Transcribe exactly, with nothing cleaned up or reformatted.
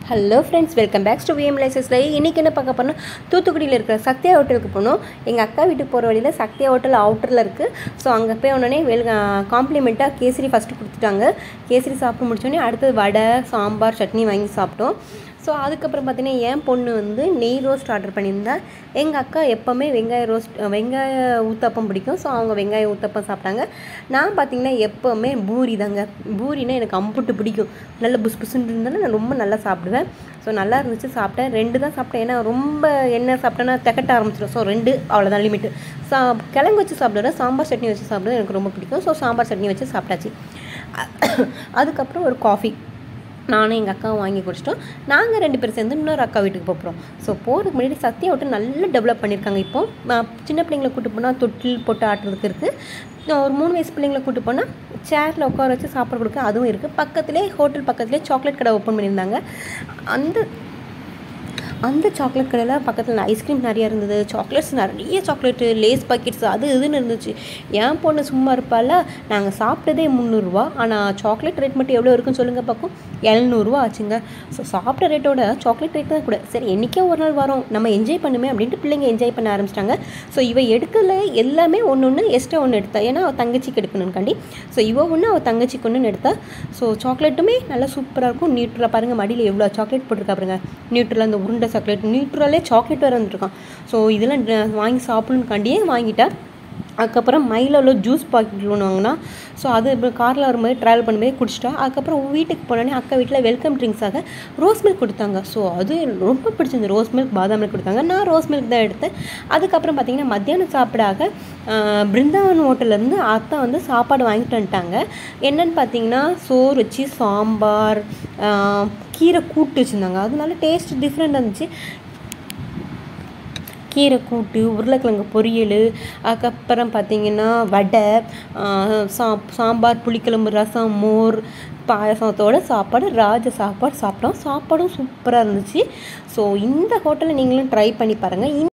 Hello friends, welcome back to VM லைசஸ்ல. இன்றைக்கி என்ன பார்க்க போனால், தூத்துக்குடியில் இருக்கிற சத்யா ஹோட்டலுக்கு போனோம். எங்கள் அக்கா வீட்டுக்கு போகிற வழியில் சத்யா ஹோட்டல் அவுட்டரில் இருக்குது. ஸோ அங்கே போய் உடனே வெல் காம்ப்ளிமெண்ட்டாக கேசரி ஃபஸ்ட்டு கொடுத்துட்டாங்க. கேசரி சாப்பிட்டு முடிச்சோடனே அடுத்தது வடை, சாம்பார், சட்னி வாங்கி சாப்பிட்டோம். ஸோ அதுக்கப்புறம் பார்த்திங்கன்னா என் பொண்ணு வந்து நெய் ரோஸ்ட் ஆர்டர் பண்ணியிருந்தா. எங்கள் அக்கா எப்போவுமே வெங்காய ரோஸ்ட் வெங்காய ஊத்தப்பம் பிடிக்கும். ஸோ அவங்க வெங்காய ஊத்தப்பம் சாப்பிட்டாங்க. நான் பார்த்திங்கன்னா எப்போவுமே பூரி தாங்க. பூரினா எனக்கு அம்புட்டு பிடிக்கும். நல்ல புஸ் புஸ்ன்னு இருந்தாலும் நான் ரொம்ப நல்லா சாப்பிடுவேன். ஸோ நல்லா இருந்துச்சு, சாப்பிட்டேன். ரெண்டு தான் சாப்பிட்டேன். ஏன்னா ரொம்ப எண்ணெய் சாப்பிட்டேன்னா திகட்ட ஆரம்பிச்சிடும். ஸோ ரெண்டு அவ்வளோதான் லிமிட்டு. சா கிழங்கு வச்சு சாப்பிடுவேன், சாம்பார் சட்னி வச்சு சாப்பிடுவேன் எனக்கு ரொம்ப பிடிக்கும். ஸோ சாம்பார் சட்னி வச்சு சாப்பிட்டாச்சு. அதுக்கப்புறம் ஒரு காஃபி நானும் எங்கள் அக்காவும் வாங்கி குடிச்சிட்டோம். நாங்கள் ரெண்டு பேரும் சேர்ந்து இன்னொரு அக்கா வீட்டுக்கு போகிறோம். ஸோ போகிறதுக்கு முன்னாடி சத்யா ஹோட்டல் நல்லா டெவலப் பண்ணியிருக்காங்க. இப்போது சின்ன பிள்ளைங்களை கூப்பிட்டு போனால் தொட்டில் போட்டு ஆட்டுறதுக்கு இருக்குது. ஒரு மூணு வயசு பிள்ளைங்களை கூப்பிட்டு போனால் சேரில் உட்கார வச்சு சாப்பாடு கொடுக்க அதுவும் இருக்குது. பக்கத்துலேயே ஹோட்டல் பக்கத்துலேயே சாக்லேட் கடை ஓப்பன் பண்ணியிருந்தாங்க. அந்த அந்த சாக்லேட் கடையில் பக்கத்தில் ஐஸ்கிரீம் நிறையா இருந்தது. சாக்லேட்ஸ் நிறைய சாக்லேட்டு, லேஸ் பாக்கெட்ஸ் அது இதுன்னு இருந்துச்சு. என் பொண்ணு சும்மா இருப்பால, நாங்கள் சாப்பிட்டதே முந்நூறுரூவா. ஆனால் சாக்லேட் ரேட் மட்டும் எவ்வளோ இருக்குன்னு சொல்லுங்கள் பார்க்கும். எழுநூறுவா ஆச்சுங்க. ஸோ சாப்பிட்ட ரேட்டோட சாக்லேட் ரேட் தான் கூட. சரி, என்றைக்கே ஒரு நாள் வரோம், நம்ம என்ஜாய் பண்ணுமே அப்படின்ட்டு பிள்ளைங்க என்ஜாய் பண்ண ஆரம்பிச்சிட்டாங்க. ஸோ இவ எடுக்கல எல்லாமே ஒன்று ஒன்று எக்ஸ்ட்ரா ஒன்று எடுத்தா. ஏன்னா அவள் தங்கச்சிக்கு எடுக்கணும்காண்டி. ஸோ இவ ஒன்று அவள் தங்கச்சிக்கு ஒன்றுன்னு எடுத்தா. ஸோ சாக்லேட்டுமே நல்லா சூப்பராக இருக்கும். நியூட்ரலாக பாருங்கள், மடியில் எவ்வளோ சாக்லேட் போட்டிருக்கா பாருங்க. நியூட்ரலாக அந்த உருண்டை சாக்லேட், நியூட்ரலே சாக்லேட் வேறு வந்துருக்கான். ஸோ இதெல்லாம் வாங்கி சாப்பிடணுக்காண்டியே வாங்கிட்டா. அதுக்கப்புறம் மைலோவில் ஜூஸ் பாக்கெட் ஒன்று வாங்கினா. ஸோ அது இப்போ காரில் வரும்போது ட்ராவல் பண்ணும்போது குடிச்சிட்டா. அதுக்கப்புறம் வீட்டுக்கு போனோடனே அக்கா வீட்டில் வெல்கம் ட்ரிங்க்ஸாக ரோஸ் மில்க் கொடுத்தாங்க. ஸோ அது ரொம்ப பிடிச்சிருந்து. ரோஸ் மில்க், பாதாம் மில்க் கொடுத்தாங்க. நான் ரோஸ் மில்க் தான் எடுத்தேன். அதுக்கப்புறம் பார்த்திங்கன்னா மத்தியானம் சாப்பிடாக பிருந்தாவன் ஹோட்டல்லேருந்து அத்தை வந்து சாப்பாடு வாங்கிட்டு வந்துட்டாங்க. என்னென்னு பார்த்தீங்கன்னா சோறு வச்சு சாம்பார், கீரை கூட்டு வச்சுருந்தாங்க. அதனால டேஸ்ட் டிஃப்ரெண்ட் இருந்துச்சு. கீரை கூட்டு, உருளைக்கிழங்கு பொரியல், அதுக்கப்புறம் பார்த்திங்கன்னா வடை, சா சாம்பார், புளிக்குழம்பு, ரசம், மோர், பாயசத்தோட சாப்பாடு, ராஜ சாப்பாடு சாப்பிட்டோம். சாப்பாடும் சூப்பராக இருந்துச்சு. ஸோ இந்த ஹோட்டலை நீங்களும் ட்ரை பண்ணி பாருங்கள்.